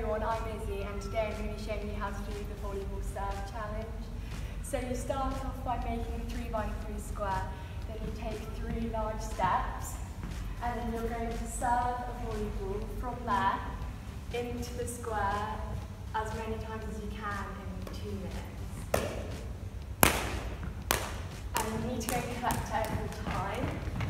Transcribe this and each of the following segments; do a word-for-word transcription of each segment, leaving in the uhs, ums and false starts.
everyone, I'm Izzy and today I'm going to be showing you how to do the volleyball serve challenge. So you start off by making a three by three square, then you take three large steps and then you're going to serve a volleyball from there into the square as many times as you can in two minutes. And you need to go collect it every time.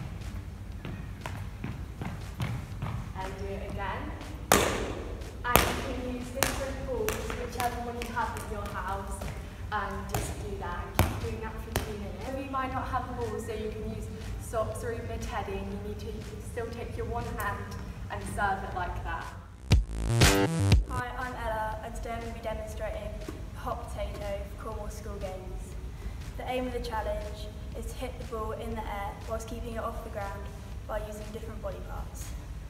And do it again. And you can use different balls, whichever one you have in your house, and just do that and keep doing that for two minutes. So you might not have a ball, so you can use socks or even a teddy, and you need to still take your one hand and serve it like that. Hi, I'm Ella, and today I'm going to be demonstrating hot potato for Cornwall school games. The aim of the challenge is to hit the ball in the air whilst keeping it off the ground by using different body parts.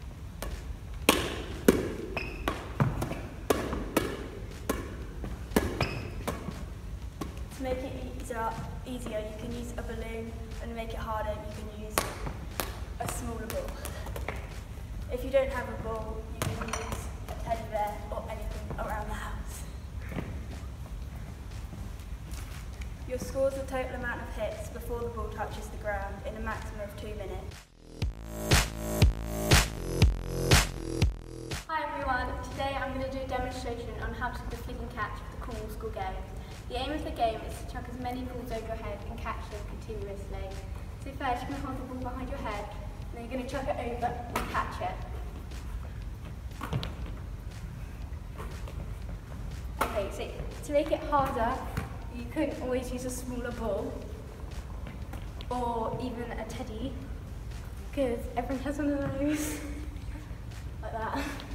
To make it easier, easier, you can use a balloon, and to make it harder, you can use a smaller ball. If you don't have a ball, you can use a teddy bear or anything around the house. You'll score the total amount of hits before the ball touches the ground in a maximum of two minutes. Hi everyone, today I'm going to do a demonstration on how to do the flick and catch for the Cornwall school game. The aim of the game is to chuck as many balls over your head and catch them continuously. So first you're going to hold the ball behind your head, and then you're going to chuck it over and catch it. Okay, so to make it harder, you could always use a smaller ball, or even a teddy, because everyone has one of those, like that.